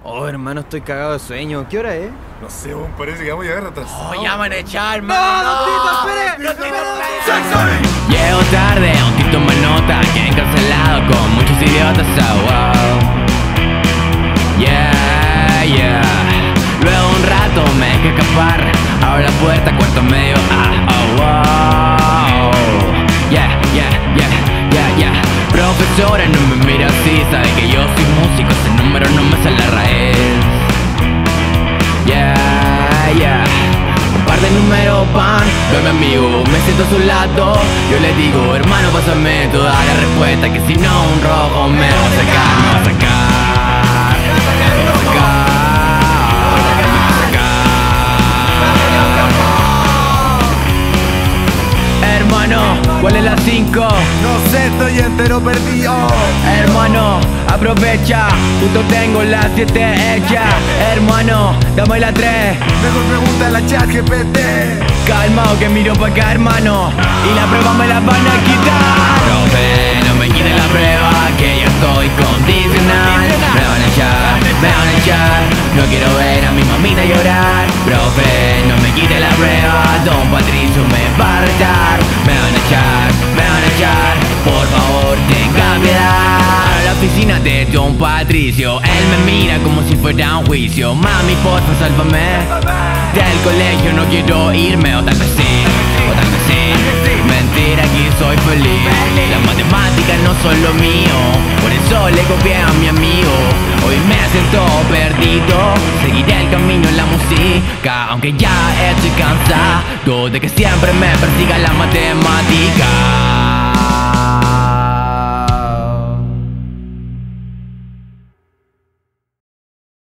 Oh, hermano, estoy cagado de sueño. ¿Qué hora es? No sé, parece que vamos a llegar retrasados. Oh, ya van a echar, hermano. ¡No, Tito, espere! Llego tarde, un Tito me nota, que encarcelado con muchos idiotas, wow. Yeah, yeah. Luego un rato me dejé escapar, abro la puerta, cuarto medio, wow. Yeah, yeah, yeah, yeah, yeah. Profesora, no me mira así, sabe que yo soy músico, ese número no me sale la raíz. Yeah, yeah. Un par de números pan, veo a mi amigo, me siento a su lado. Yo le digo, hermano, pásame toda la respuesta, que si no un rojo me va a sacar, me va a sacar, me va a sacar. Hermano, ¿cuál es la 5? No sé, estoy entero perdido. Hermano, aprovecha, justo tengo la 7 hecha. Hermano, dame la 3. Mejor pregunta a la ChatGPT. Calmao que miro pa' acá, hermano, y la prueba me la van a quitar. Profe, no me quiten la prueba, que ya estoy condicional. Me van a echar, me van a echar. No quiero ver a mi mamita llorar. Profe, no me quiten la prueba, don Patricio me va a retar. Me van a echar, me van a echar. Por favor, tenga piedad. A la oficina de don Patricio, él me mira como si fuera un juicio. Mami, porfa, sálvame. Del colegio no quiero irme, o tal vez sí, o tal vez sí. Mentira, aquí soy feliz. Las matemáticas no son lo mío, por eso le copié a mi amigo. Hoy me siento perdido, seguiré el camino en la música, aunque ya estoy cansado de que siempre me persiga la matemática.